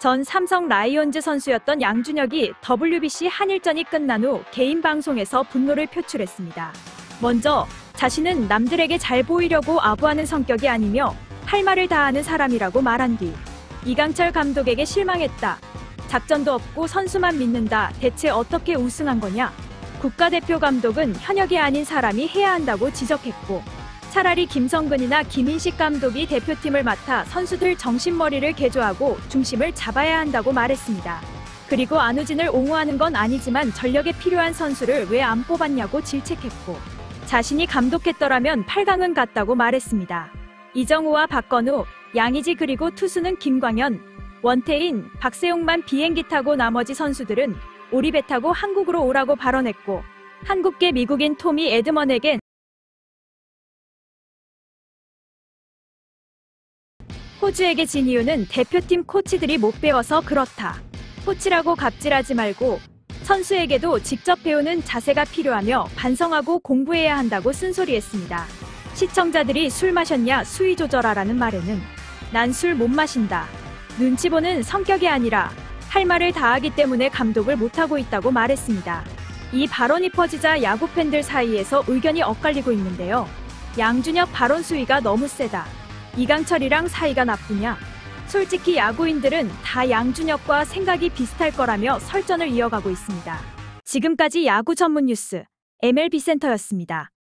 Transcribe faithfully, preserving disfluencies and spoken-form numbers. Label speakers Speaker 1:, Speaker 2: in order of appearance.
Speaker 1: 전 삼성 라이온즈 선수였던 양준혁이 더블유비씨 한일전이 끝난 후 개인 방송에서 분노를 표출했습니다. 먼저 자신은 남들에게 잘 보이려고 아부하는 성격이 아니며 할 말을 다하는 사람이라고 말한 뒤 이강철 감독에게 실망했다. 작전도 없고 선수만 믿는다. 대체 어떻게 우승한 거냐? 국가대표 감독은 현역이 아닌 사람이 해야 한다고 지적했고 차라리 김성근이나 김인식 감독이 대표팀을 맡아 선수들 정신머리를 개조하고 중심을 잡아야 한다고 말했습니다. 그리고 안우진을 옹호하는 건 아니지만 전력에 필요한 선수를 왜 안 뽑았냐고 질책했고 자신이 감독했더라면 팔 강은 갔다고 말했습니다. 이정우와 박건우, 양의지 그리고 투수는 김광현, 원태인, 박세용만 비행기 타고 나머지 선수들은 오리배 타고 한국으로 오라고 발언했고 한국계 미국인 토미 에드먼에겐 호주에게 진 이유는 대표팀 코치들이 못 배워서 그렇다. 코치라고 갑질하지 말고 선수에게도 직접 배우는 자세가 필요하며 반성하고 공부해야 한다고 쓴소리했습니다. 시청자들이 술 마셨냐 수위 조절하라는 말에는 난 술 못 마신다. 눈치 보는 성격이 아니라 할 말을 다하기 때문에 감독을 못하고 있다고 말했습니다. 이 발언이 퍼지자 야구 팬들 사이에서 의견이 엇갈리고 있는데요. 양준혁 발언 수위가 너무 세다. 이강철이랑 사이가 나쁘냐? 솔직히 야구인들은 다 양준혁과 생각이 비슷할 거라며 설전을 이어가고 있습니다. 지금까지 야구 전문 뉴스 엠엘비 센터였습니다.